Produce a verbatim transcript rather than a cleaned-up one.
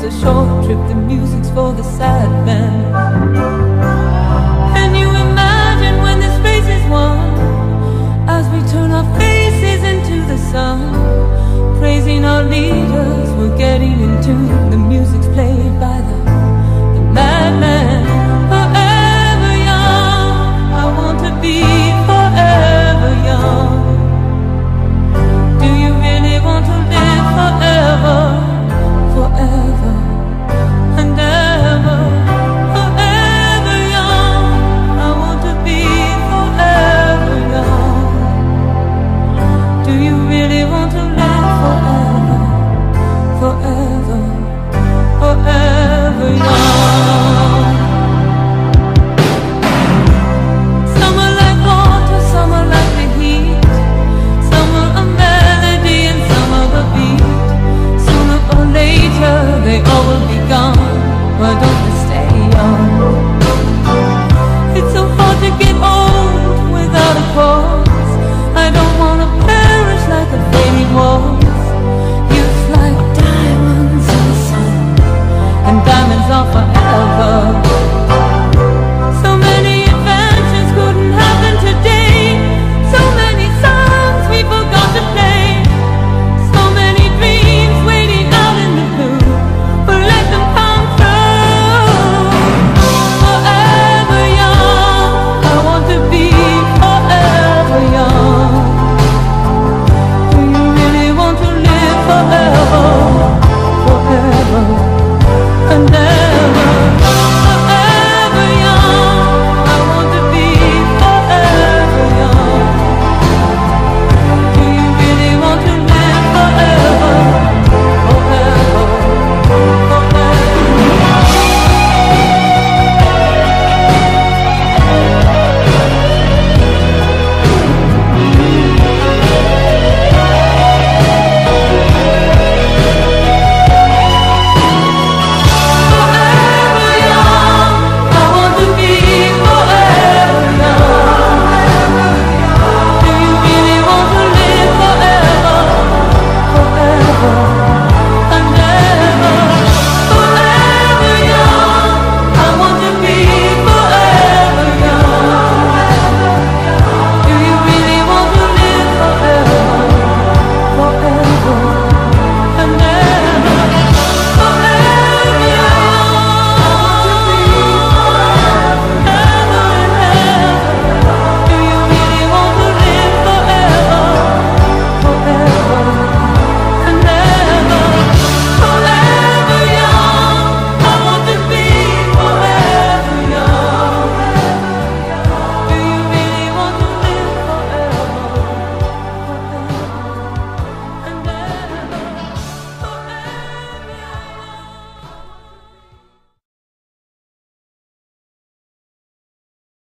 a short trip, the music's for the sad man. Can you imagine when this race is won, as we turn our faces into the sun, praising our leaders, we're getting in tune. The music's played by the, the madman. Forever young, I want to be forever young. Do you really want to live forever, forever and ever? Forever young, I want to be forever young. Do you really want to live forever, forever, forever young? Some are like water, some are like the heat, some are a melody and some are a beat. Sooner or later they all will be gone. Why don't we stay young? It's so hard to get old without a cause. I don't want to perish like a fading wall.